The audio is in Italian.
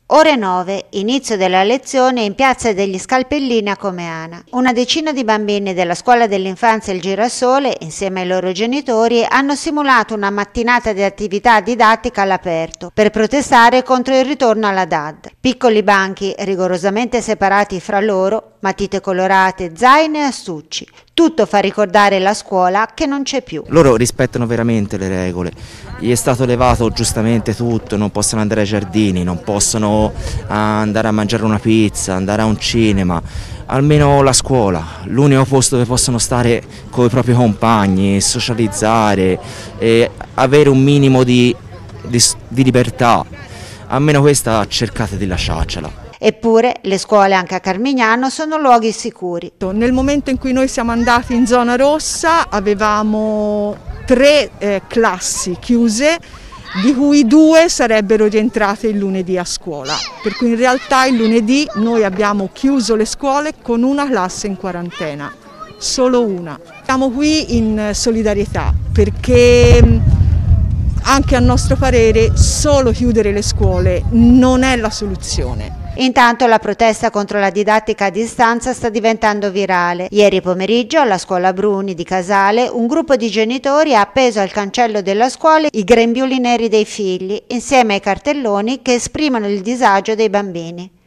Ore 9, inizio della lezione in Piazza degli Scalpellini a Comeana. Una decina di bambini della scuola dell'infanzia Il Girasole, insieme ai loro genitori, hanno simulato una mattinata di attività didattica all'aperto per protestare contro il ritorno alla DAD. Piccoli banchi rigorosamente separati fra loro, matite colorate, zaini e astucci. Tutto fa ricordare la scuola che non c'è più. Loro rispettano veramente le regole. Gli è stato levato giustamente tutto, non possono andare ai giardini, non possono andare a mangiare una pizza, andare a un cinema. Almeno la scuola, l'unico posto dove possono stare con i propri compagni, socializzare e avere un minimo di libertà. Almeno questa cercate di lasciarcela. Eppure le scuole anche a Carmignano sono luoghi sicuri. Nel momento in cui noi siamo andati in zona rossa avevamo 3 classi chiuse, di cui 2 sarebbero rientrate il lunedì a scuola. Per cui in realtà il lunedì noi abbiamo chiuso le scuole con una classe in quarantena, solo una. Siamo qui in solidarietà perché anche a nostro parere solo chiudere le scuole non è la soluzione. Intanto la protesta contro la didattica a distanza sta diventando virale. Ieri pomeriggio alla scuola Bruni di Casale un gruppo di genitori ha appeso al cancello della scuola i grembiuli neri dei figli insieme ai cartelloni che esprimono il disagio dei bambini.